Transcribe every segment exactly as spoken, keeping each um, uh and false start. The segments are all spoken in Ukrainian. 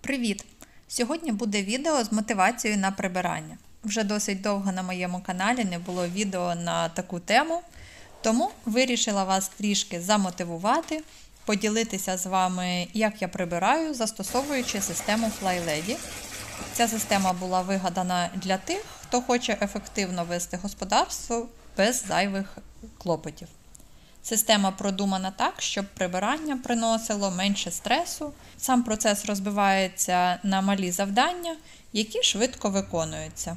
Привіт! Сьогодні буде відео з мотивацією на прибирання. Вже досить довго на моєму каналі не було відео на таку тему, тому вирішила вас трішки замотивувати, поділитися з вами, як я прибираю, застосовуючи систему FlyLady. Ця система була вигадана для тих, хто хоче ефективно вести господарство без зайвих клопотів. Система продумана так, щоб прибирання приносило менше стресу. Сам процес розбивається на малі завдання, які швидко виконуються.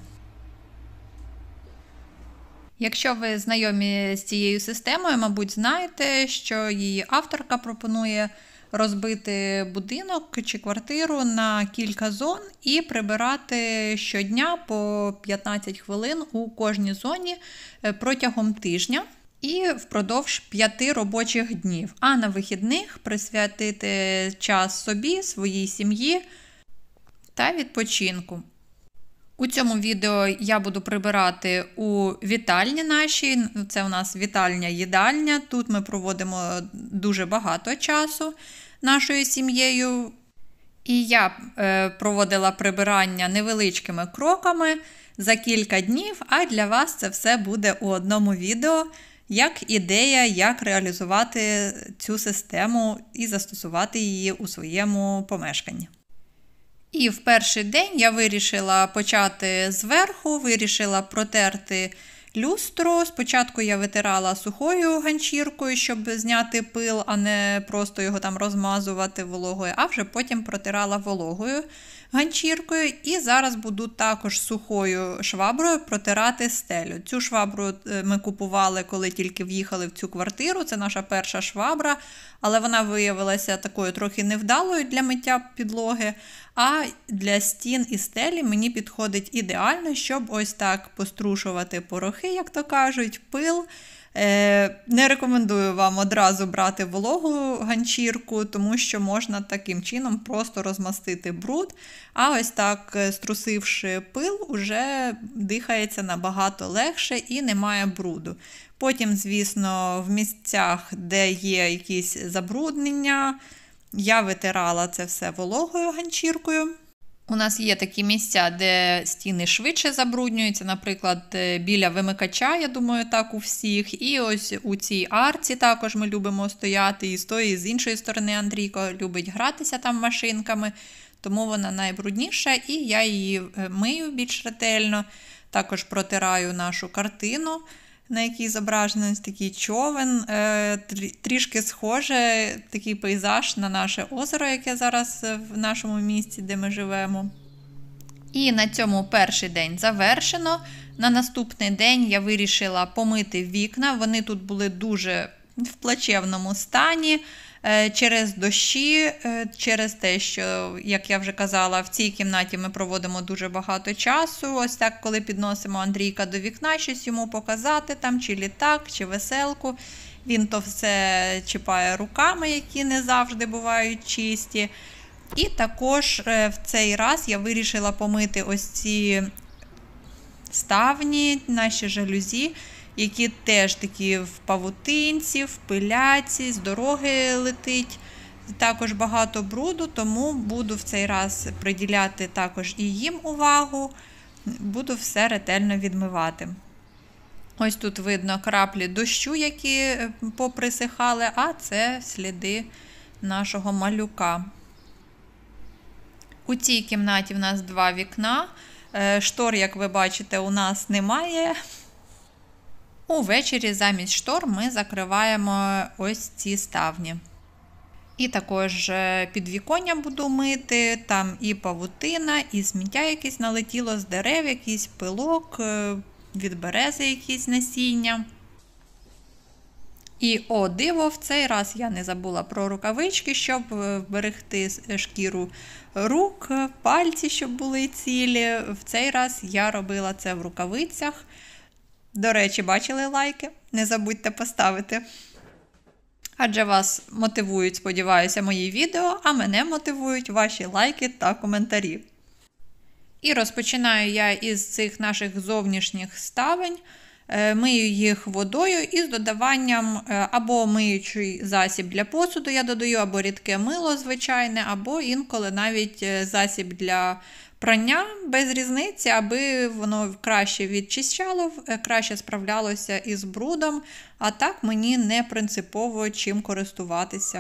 Якщо ви знайомі з цією системою, мабуть, знаєте, що її авторка пропонує розбити будинок чи квартиру на кілька зон і прибирати щодня по п'ятнадцять хвилин у кожній зоні протягом тижня. І впродовж п'яти робочих днів, а на вихідних присвятити час собі, своїй сім'ї та відпочинку. У цьому відео я буду прибирати у вітальні нашій, це у нас вітальня-їдальня, тут ми проводимо дуже багато часу нашою сім'єю. І я е, проводила прибирання невеличкими кроками за кілька днів, а для вас це все буде у одному відео, як ідея, як реалізувати цю систему і застосувати її у своєму помешканні. І в перший день я вирішила почати зверху, вирішила протерти люстру. Спочатку я витирала сухою ганчіркою, щоб зняти пил, а не просто його там розмазувати вологою, а вже потім протирала вологою ганчіркою. І зараз буду також сухою шваброю протирати стелю. Цю швабру ми купували, коли тільки в'їхали в цю квартиру. Це наша перша швабра, але вона виявилася такою трохи невдалою для миття підлоги. А для стін і стелі мені підходить ідеально, щоб ось так пострушувати порохи, як то кажуть, пил. Не рекомендую вам одразу брати вологу ганчірку, тому що можна таким чином просто розмастити бруд, а ось так, струсивши пил, уже дихається набагато легше і немає бруду. Потім, звісно, в місцях, де є якісь забруднення, я витирала це все вологою ганчіркою. У нас є такі місця, де стіни швидше забруднюються, наприклад, біля вимикача, я думаю, так у всіх. І ось у цій арці також ми любимо стояти. І з тої, і з іншої сторони Андрійко любить гратися там машинками, тому вона найбрудніша, і я її мию більш ретельно. Також протираю нашу картину, на якій зображений ось такий човен, трішки схоже, такий пейзаж на наше озеро, яке зараз в нашому місті, де ми живемо. І на цьому перший день завершено. На наступний день я вирішила помити вікна, вони тут були дуже в плачевному стані, через дощі, через те, що, як я вже казала, в цій кімнаті ми проводимо дуже багато часу. Ось так, коли підносимо Андрійка до вікна, щось йому показати, там, чи літак, чи веселку, він то все чіпає руками, які не завжди бувають чисті. І також в цей раз я вирішила помити ось ці ставні, наші жалюзі, які теж такі в павутинці, в пиляці, з дороги летить. Також багато бруду, тому буду в цей раз приділяти також і їм увагу. Буду все ретельно відмивати. Ось тут видно краплі дощу, які поприсихали, а це сліди нашого малюка. У цій кімнаті в нас два вікна. Штор, як ви бачите, у нас немає. Увечері замість штор ми закриваємо ось ці ставні. І також підвіконня буду мити, там і павутина, і сміття якесь налетіло з дерев, якийсь пилок, від берези якісь насіння. І, о диво, в цей раз я не забула про рукавички, щоб вберегти шкіру рук, пальці, щоб були цілі. В цей раз я робила це в рукавицях. До речі, бачили лайки? Не забудьте поставити. Адже вас мотивують, сподіваюся, мої відео, а мене мотивують ваші лайки та коментарі. І розпочинаю я із цих наших зовнішніх ставень. Мию їх водою із додаванням або миючий засіб для посуду я додаю, або рідке мило звичайне, або інколи навіть засіб для прання, без різниці, аби воно краще відчищало, краще справлялося із брудом, а так мені не принципово чим користуватися.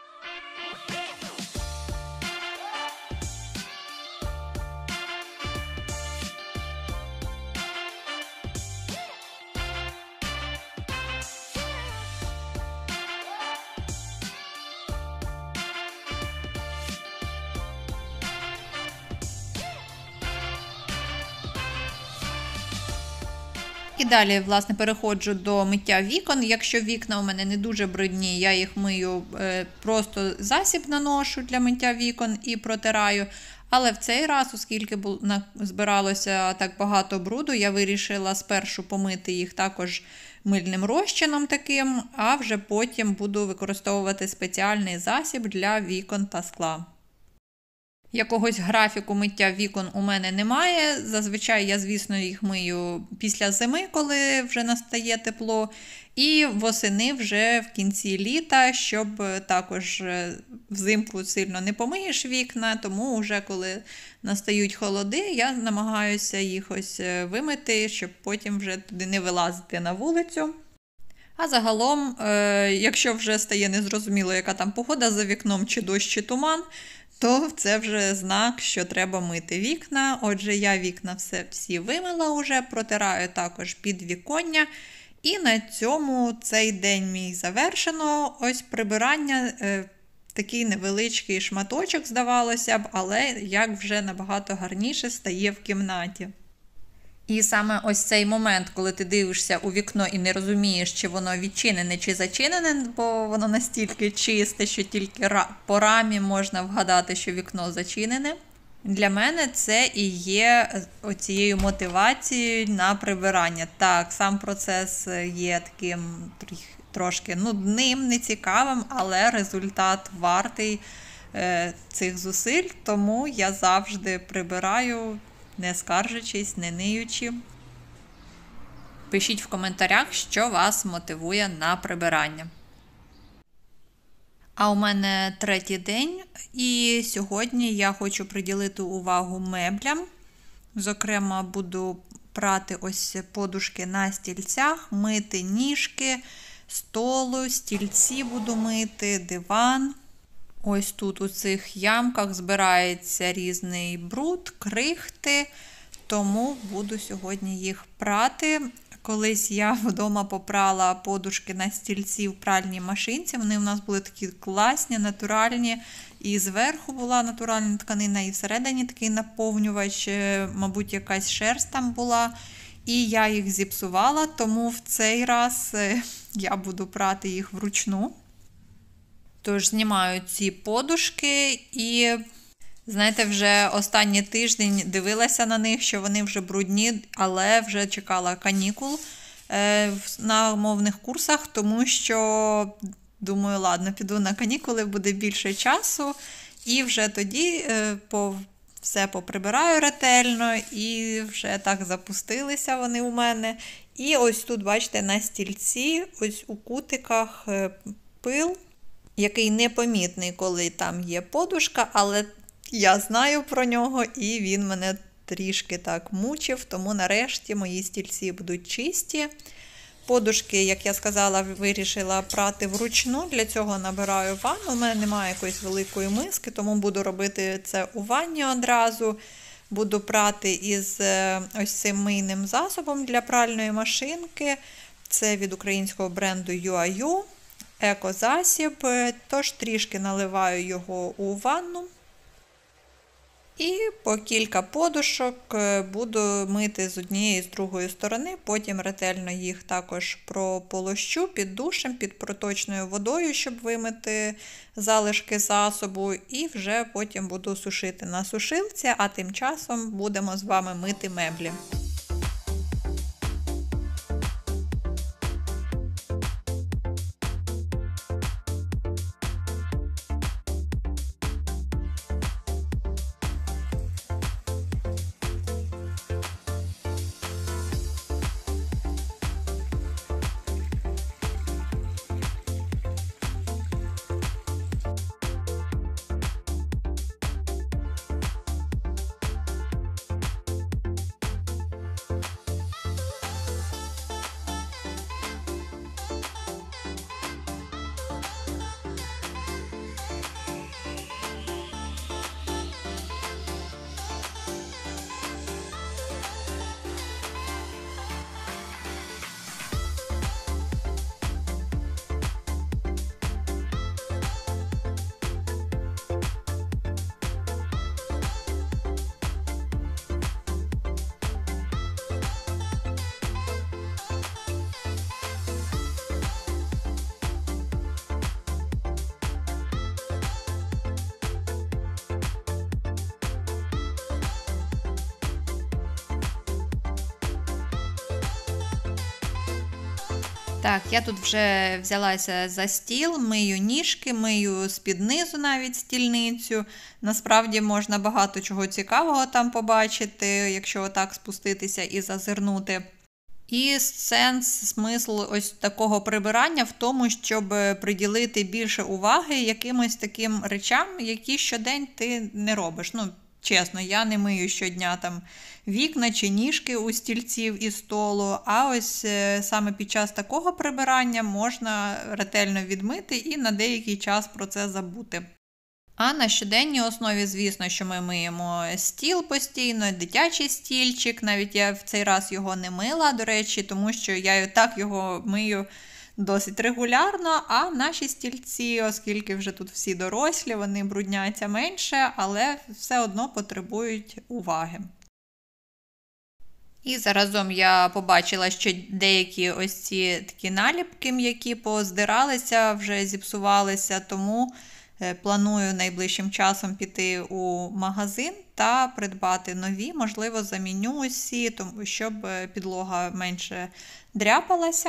І далі, власне, переходжу до миття вікон. Якщо вікна у мене не дуже брудні, я їх мию, просто засіб наношу для миття вікон і протираю. Але в цей раз, оскільки збиралося так багато бруду, я вирішила спершу помити їх також мильним розчином таким, а вже потім буду використовувати спеціальний засіб для вікон та скла. Якогось графіку миття вікон у мене немає. Зазвичай я, звісно, їх мию після зими, коли вже настає тепло, і восени вже в кінці літа, щоб також взимку сильно не помиєш вікна, тому вже коли настають холоди, я намагаюся їх ось вимити, щоб потім вже туди не вилазити на вулицю. А загалом, якщо вже стає незрозуміло, яка там погода за вікном, чи дощ, чи туман, то це вже знак, що треба мити вікна. Отже, я вікна все, всі вимила вже, протираю також підвіконня. І на цьому цей день мій завершено. Ось прибирання, е, такий невеличкий шматочок, здавалося б, але як вже набагато гарніше стає в кімнаті. І саме ось цей момент, коли ти дивишся у вікно і не розумієш, чи воно відчинене, чи зачинене, бо воно настільки чисте, що тільки по рамі можна вгадати, що вікно зачинене. Для мене це і є оцією мотивацією на прибирання. Так, сам процес є таким трошки нудним, нецікавим, але результат вартий е, цих зусиль, тому я завжди прибираю, не скаржачись, не ниючи. Пишіть в коментарях, що вас мотивує на прибирання. А у мене третій день, і сьогодні я хочу приділити увагу меблям. Зокрема, буду прати ось подушки на стільцях, мити ніжки, столу, стільці буду мити, диван. Ось тут у цих ямках збирається різний бруд, крихти, тому буду сьогодні їх прати. Колись я вдома попрала подушки на стільці в пральній машинці. Вони у нас були такі класні, натуральні. І зверху була натуральна тканина, і всередині такий наповнювач, мабуть, якась шерсть там була. І я їх зіпсувала, тому в цей раз я буду прати їх вручну. Тож знімаю ці подушки і, знаєте, вже останній тиждень дивилася на них, що вони вже брудні, але вже чекала канікул е, на мовних курсах, тому що, думаю, ладно, піду на канікули, буде більше часу, і вже тоді е, по, все поприбираю ретельно, і вже так запустилися вони у мене. І ось тут, бачите, на стільці, ось у кутиках е, пил, який непомітний, коли там є подушка, але я знаю про нього, і він мене трішки так мучив, тому нарешті мої стільці будуть чисті. Подушки, як я сказала, вирішила прати вручну, для цього набираю ванну. У мене немає якоїсь великої миски, тому буду робити це у ванні одразу. Буду прати із ось цим мийним засобом для пральної машинки. Це від українського бренду ю а ю. Екозасіб, тож трішки наливаю його у ванну. І по кілька подушок буду мити з однієї і з другої сторони, потім ретельно їх також прополощу під душем, під проточною водою, щоб вимити залишки засобу, і вже потім буду сушити на сушилці, а тим часом будемо з вами мити меблі. Так, я тут вже взялася за стіл, мию ніжки, мию з-під низу навіть стільницю. Насправді можна багато чого цікавого там побачити, якщо отак спуститися і зазирнути. І сенс, смисл ось такого прибирання в тому, щоб приділити більше уваги якимось таким речам, які щодень ти не робиш. Ну, чесно, я не мию щодня там вікна чи ніжки у стільців і столу, а ось саме під час такого прибирання можна ретельно відмити і на деякий час про це забути. А на щоденній основі, звісно, що ми миємо стіл постійно, дитячий стільчик, навіть я в цей раз його не мила, до речі, тому що я і так його мию досить регулярно, а наші стільці, оскільки вже тут всі дорослі, вони брудняться менше, але все одно потребують уваги. І заразом я побачила, що деякі ось ці такі наліпки м'які поздиралися, вже зіпсувалися, тому планую найближчим часом піти у магазин та придбати нові, можливо, заміню усі, тому щоб підлога менше дряпалася.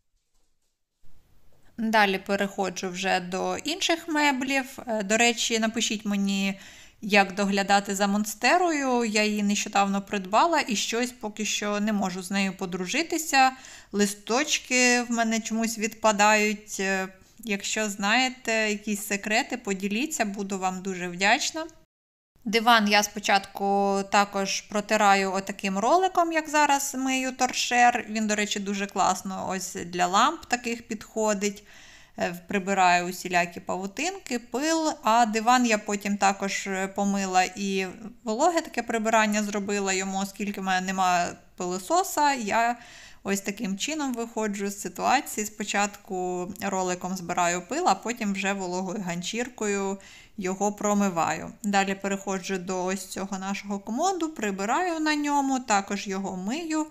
Далі переходжу вже до інших меблів. До речі, напишіть мені, як доглядати за монстерою. Я її нещодавно придбала і щось поки що не можу з нею подружитися. Листочки в мене чомусь відпадають. Якщо знаєте якісь секрети, поділіться, буду вам дуже вдячна. Диван я спочатку також протираю отаким роликом, як зараз мию торшер. Він, до речі, дуже класно ось для ламп таких підходить. Прибираю усілякі павутинки, пил, а диван я потім також помила і вологе таке прибирання зробила йому, оскільки в мене немає пилососа, я ось таким чином виходжу з ситуації. Спочатку роликом збираю пил, а потім вже вологою ганчіркою його промиваю. Далі переходжу до ось цього нашого комоду, прибираю на ньому, також його мию.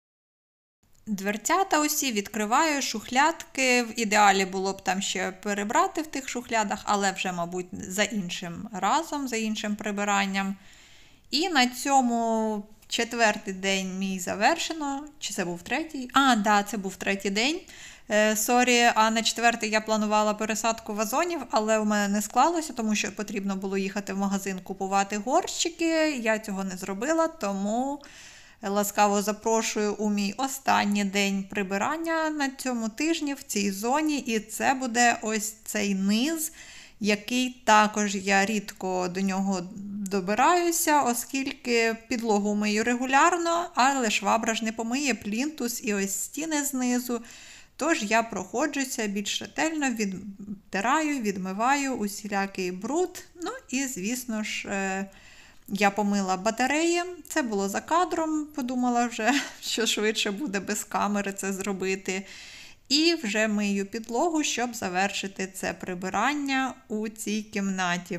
Дверцята усі відкриваю, шухлядки. В ідеалі було б там ще перебрати в тих шухлядах, але вже, мабуть, за іншим разом, за іншим прибиранням. І на цьому четвертий день мій завершено. Чи це був третій? А, да, це був третій день. Е, сорі, а на четвертий я планувала пересадку вазонів, але у мене не склалося, тому що потрібно було їхати в магазин купувати горщики. Я цього не зробила, тому ласкаво запрошую у мій останній день прибирання на цьому тижні в цій зоні. І це буде ось цей низ, який також я рідко до нього добираюся, оскільки підлогу мию регулярно, але швабра ж не помиє плінтус і ось стіни знизу. Тож я проходжуся більш ретельно, відтираю, відмиваю усілякий бруд. Ну і, звісно ж, я помила батареї. Це було за кадром, подумала вже, що швидше буде без камери це зробити. І вже мию підлогу, щоб завершити це прибирання у цій кімнаті.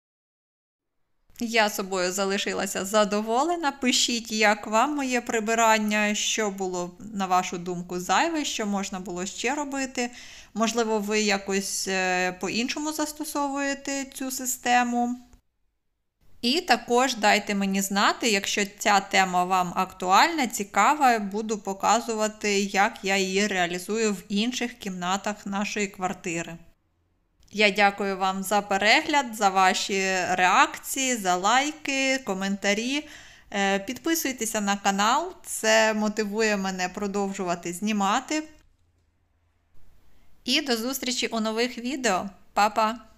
Я собою залишилася задоволена. Пишіть, як вам моє прибирання, що було, на вашу думку, зайве, що можна було ще робити. Можливо, ви якось по-іншому застосовуєте цю систему. І також дайте мені знати, якщо ця тема вам актуальна, цікава, буду показувати, як я її реалізую в інших кімнатах нашої квартири. Я дякую вам за перегляд, за ваші реакції, за лайки, коментарі. Підписуйтеся на канал, це мотивує мене продовжувати знімати. І до зустрічі у нових відео. Па-па!